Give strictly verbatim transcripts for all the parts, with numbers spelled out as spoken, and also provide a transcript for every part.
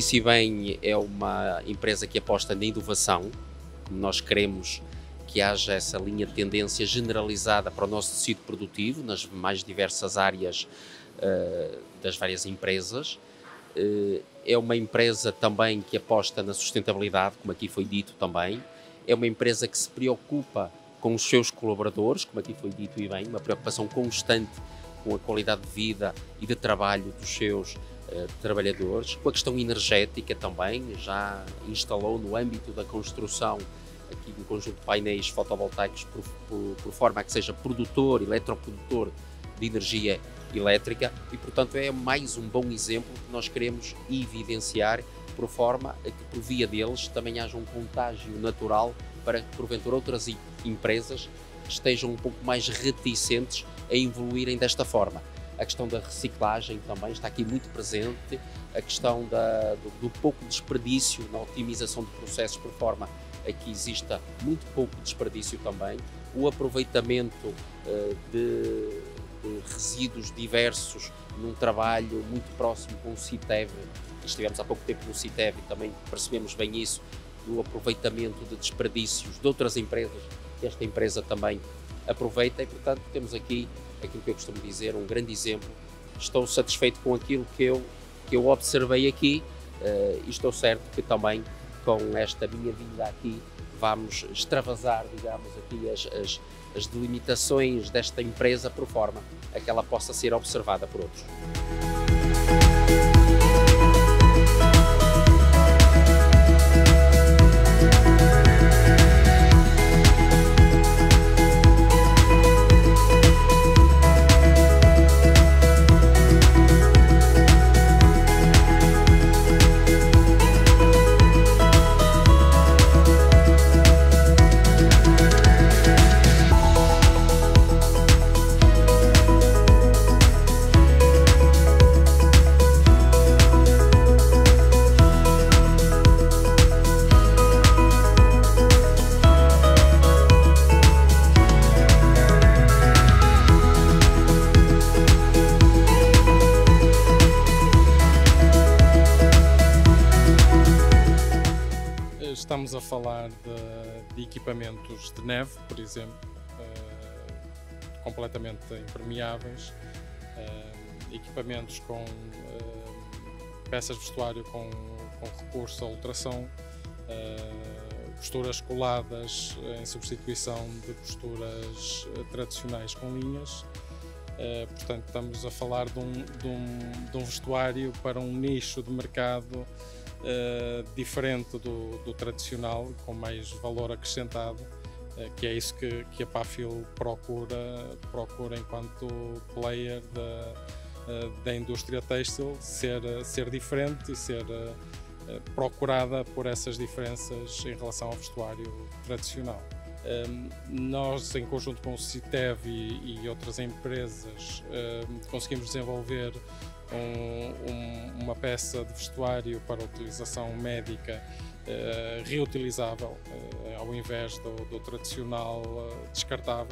disse bem, é uma empresa que aposta na inovação. Nós queremos que haja essa linha de tendência generalizada para o nosso tecido produtivo, nas mais diversas áreas uh, das várias empresas. Uh, é uma empresa também que aposta na sustentabilidade, como aqui foi dito também. É uma empresa que se preocupa com os seus colaboradores, como aqui foi dito e bem, uma preocupação constante com a qualidade de vida e de trabalho dos seus uh, trabalhadores, com a questão energética também, já instalou no âmbito da construção aqui um conjunto de painéis fotovoltaicos por, por, por forma a que seja produtor, eletroprodutor de energia elétrica e, portanto, é mais um bom exemplo que nós queremos evidenciar por forma a que, por via deles, também haja um contágio natural para que, porventura, outras empresas estejam um pouco mais reticentes a evoluírem desta forma. A questão da reciclagem também está aqui muito presente, a questão da, do, do pouco desperdício na otimização de processos por forma a que exista muito pouco desperdício também, o aproveitamento uh, de, de resíduos diversos num trabalho muito próximo com o CITEV. Estivemos há pouco tempo no CITEV e também percebemos bem isso, do aproveitamento de desperdícios de outras empresas, que esta empresa também aproveita e, portanto, temos aqui aquilo que eu costumo dizer, um grande exemplo. Estou satisfeito com aquilo que eu, que eu observei aqui uh, e estou certo que também com esta minha vinda aqui vamos extravasar, digamos, aqui as, as, as delimitações desta empresa por forma a que ela possa ser observada por outros. Estamos a falar de, de equipamentos de neve, por exemplo, uh, completamente impermeáveis, uh, equipamentos com uh, peças de vestuário com, com recurso à ultrassom, uh, costuras coladas em substituição de costuras tradicionais com linhas. Uh, portanto, estamos a falar de um, de, um, de um vestuário para um nicho de mercado Uh, diferente do, do tradicional, com mais valor acrescentado, uh, que é isso que, que a Pafil procura, procura enquanto player da, uh, da indústria têxtil, ser, ser diferente e ser uh, procurada por essas diferenças em relação ao vestuário tradicional. Um, nós, em conjunto com o CITEV e, e outras empresas, um, conseguimos desenvolver Um, um, uma peça de vestuário para utilização médica uh, reutilizável, uh, ao invés do, do tradicional uh, descartável.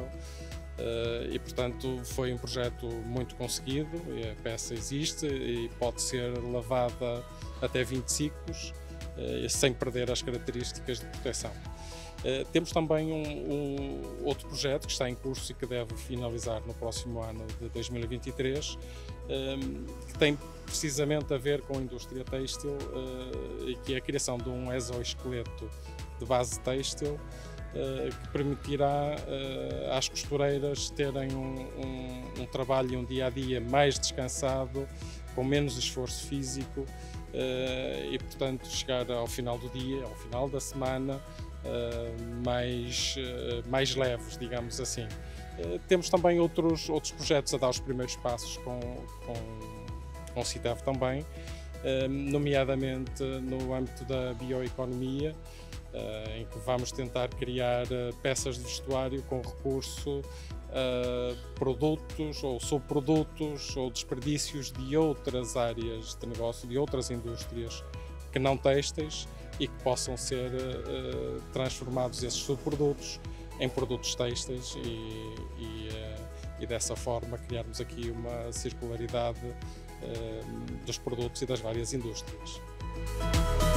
Uh, e, portanto, foi um projeto muito conseguido. A peça existe e pode ser lavada até vinte ciclos, uh, sem perder as características de proteção. Uh, temos também um, um outro projeto que está em curso e que deve finalizar no próximo ano de dois mil e vinte e três, um, que tem precisamente a ver com a indústria têxtil, uh, e que é a criação de um exoesqueleto de base têxtil, uh, que permitirá uh, às costureiras terem um, um, um trabalho e um dia-a-dia mais descansado, com menos esforço físico, uh, e, portanto, chegar ao final do dia, ao final da semana, Uh, mais, uh, mais leves, digamos assim. Uh, temos também outros, outros projetos a dar os primeiros passos com, com, com o CITEV também, uh, nomeadamente no âmbito da bioeconomia, uh, em que vamos tentar criar uh, peças de vestuário com recurso a produtos ou subprodutos ou desperdícios de outras áreas de negócio, de outras indústrias que não têxteis, e que possam ser uh, transformados esses subprodutos em produtos têxteis e, e, uh, e dessa forma criarmos aqui uma circularidade uh, dos produtos e das várias indústrias. obrigado.